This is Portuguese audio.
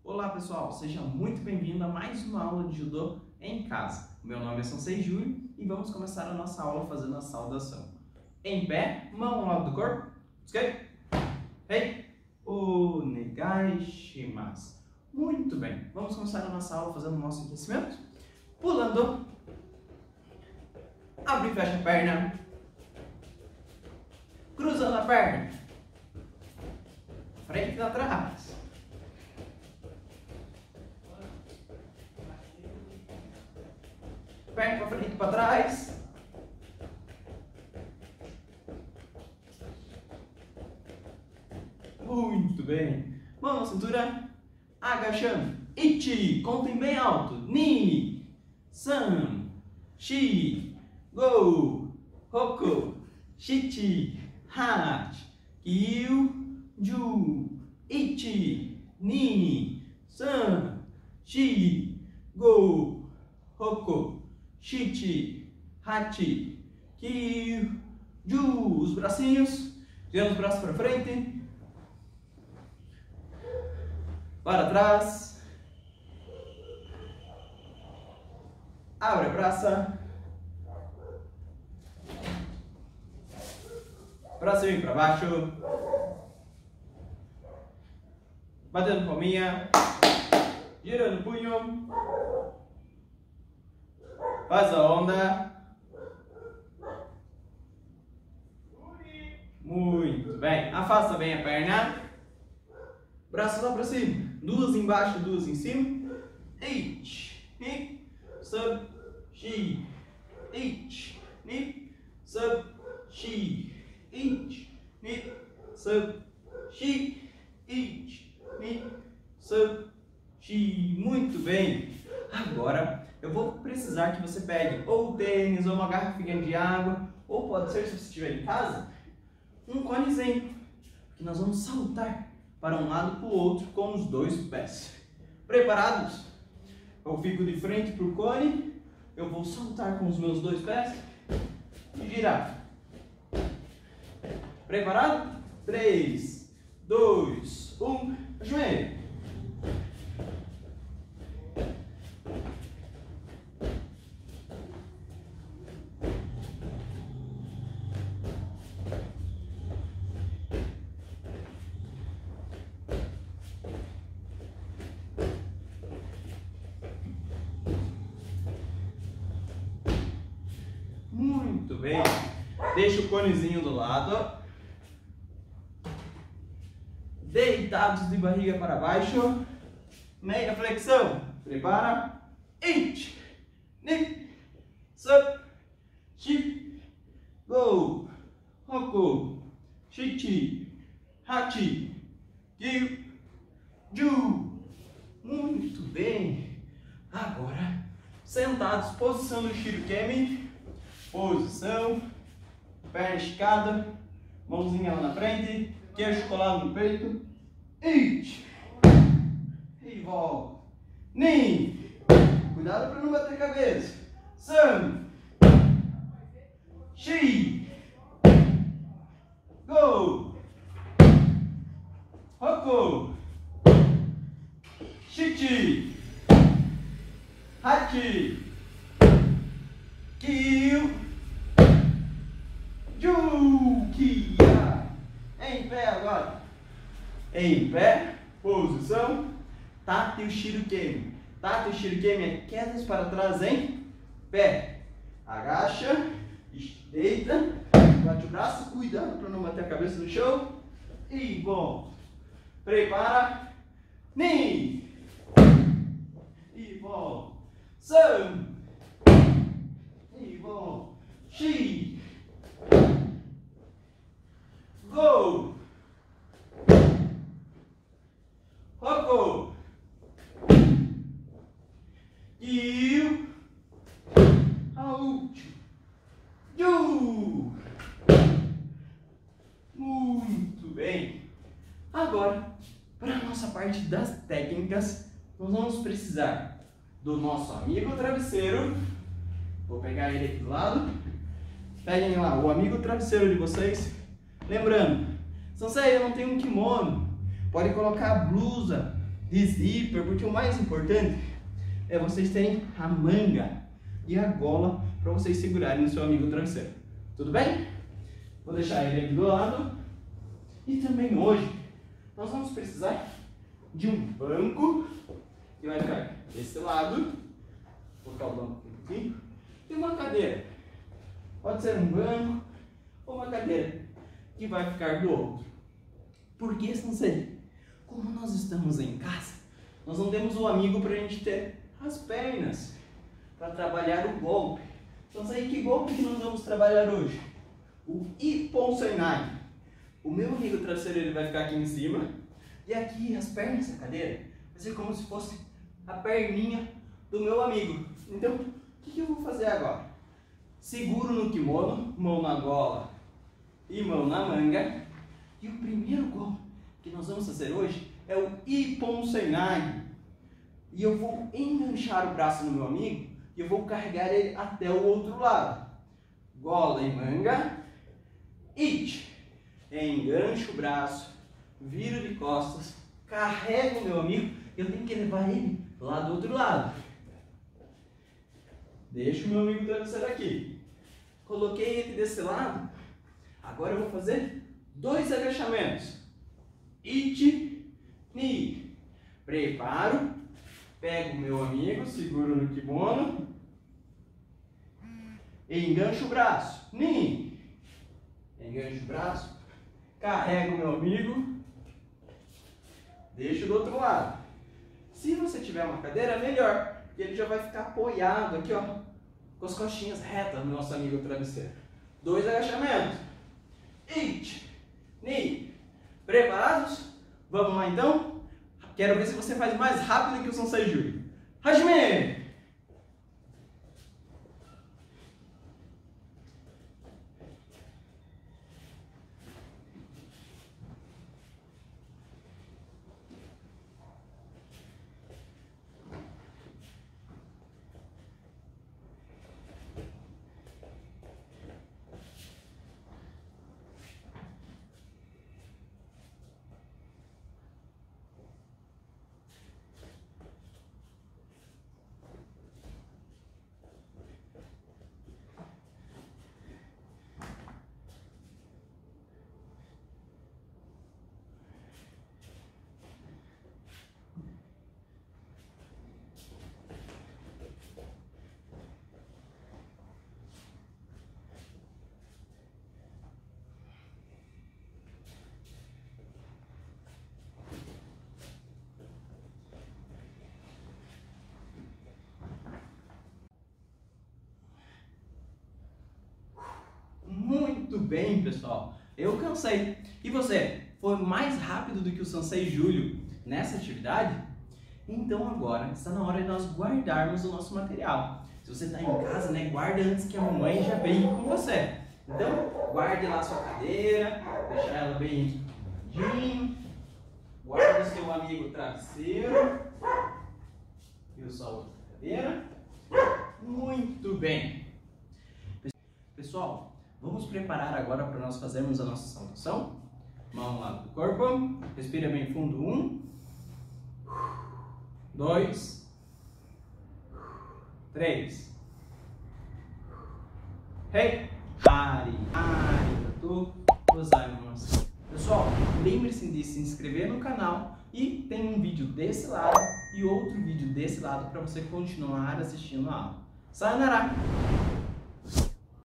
Olá pessoal, seja muito bem-vindo a mais uma aula de judô em casa. Meu nome é Sensei Júlio e vamos começar a nossa aula fazendo a saudação. Em pé, mão ao lado do corpo, ok? Hey, onegai shimasu. Muito bem, vamos começar a nossa aula fazendo o nosso aquecimento. Pulando, abre e fecha a perna, cruzando a perna, frente e atrás. Perna para frente e para trás. Muito bem. Mão na cintura. Agachando. Ichi. Contem bem alto. Ni. San. Shi. Go. Hoku. Shichi. Hachi. Kyu. Ju. Ichi. Ni. San. Shi. Go. Hoku. Shichi, Hachi, Kyu, Ju. Os bracinhos, girando os braços para frente, para trás, abre a braça, para cima e para baixo, batendo palminha, girando o punho. Faz a onda. Muito bem. Afasta bem a perna. Braços lá para cima. Duas embaixo, duas em cima. Ichi, ni, sub, shi. Ichi, ni, sub, shi. Ichi, ni, sub, shi. Ichi, ni, sub, shi. Muito bem. Agora eu vou precisar que você pegue ou tênis, ou uma garrafinha de água, ou pode ser, se você estiver em casa, um conezinho, que nós vamos saltar para um lado e para o outro com os dois pés. Preparados? Eu fico de frente para o cone, eu vou saltar com os meus dois pés e girar. Preparado? 3, 2, 1, ajoelha. Muito bem. Deixa o conezinho do lado. Deitados de barriga para baixo. Meia flexão. Prepara. Ichi, ni, sub, shi, go, hoku, shichi, hachi, kyu, ju. Muito bem. Agora, sentados, posição do shirikemi. Posição, perna esticada, mãozinha lá na frente, queixo colado no peito, ichi, e volta, ni, cuidado para não bater a cabeça, san, shi, go, hoku, shichi, hachi, kyu, Jukia. Em pé agora. Em pé, posição, tate o shirikemi. Tate o shirikemi é quedas para trás em pé. Agacha, deita, bate o braço, cuidado para não bater a cabeça no chão. E volta. Prepara. Ni. E volta. San. E volta. Shi. Go! Hoku! Kyu! Out! Ju! Muito bem! Agora, para a nossa parte das técnicas, nós vamos precisar do nosso amigo travesseiro. Vou pegar ele aqui do lado. Peguem lá o amigo travesseiro de vocês. Lembrando, Sensei, eu não tenho um kimono. Pode colocar a blusa de zíper, porque o mais importante é vocês terem a manga e a gola para vocês segurarem no seu amigo travesseiro. Tudo bem? Vou deixar ele aqui do lado. E também hoje nós vamos precisar de um banco que vai ficar desse lado. Vou colocar o banco aqui. E uma cadeira. Pode ser um banco ou uma cadeira que vai ficar do outro. Porque, Sensei, como nós estamos em casa, nós não temos um amigo para a gente ter as pernas para trabalhar o golpe. Sensei, que golpe que nós vamos trabalhar hoje? O Ippon Seinai. O meu amigo travesseiro ele vai ficar aqui em cima e aqui as pernas da cadeira vai ser como se fosse a perninha do meu amigo. Então, o que eu vou fazer agora? Seguro no kimono, mão na gola e mão na manga. E o primeiro golpe que nós vamos fazer hoje é o Ippon Seinai. E eu vou enganchar o braço no meu amigo e eu vou carregar ele até o outro lado. Gola e manga. It. Engancho o braço, viro de costas, carrego o meu amigo e eu tenho que levar ele lá do outro lado. Deixo o meu amigo travesseiro aqui. Coloquei ele desse lado. Agora eu vou fazer 2 agachamentos. It, ni. Preparo. Pego o meu amigo, seguro no kimono. Engancho o braço. Ni. Engancho o braço. Carrego o meu amigo. Deixo do outro lado. Se você tiver uma cadeira, melhor. Porque ele já vai ficar apoiado aqui, ó, com as costinhas retas no nosso amigo travesseiro. 2 agachamentos. It, ni. Preparados? Vamos lá então? Quero ver se você faz mais rápido que o Sensei Júlio. Hajime! Muito bem, pessoal. Eu cansei. E você? Foi mais rápido do que o Sensei Júlio nessa atividade? Então agora está na hora de nós guardarmos o nosso material. Se você está em casa, né, guarda antes que a mamãe já brigue com você. Então, guarde lá a sua cadeira, deixa ela bem limpinha. Guarde o seu amigo travesseiro. E sua outra cadeira. Muito bem. Pessoal, vamos preparar agora para nós fazermos a nossa saudação. Mão lá do corpo. Respira bem fundo. 1, 2, 3. Hey! Arigatou gozaimasu. Pessoal, lembre-se de se inscrever no canal e tem um vídeo desse lado e outro vídeo desse lado para você continuar assistindo a aula. Sayonara!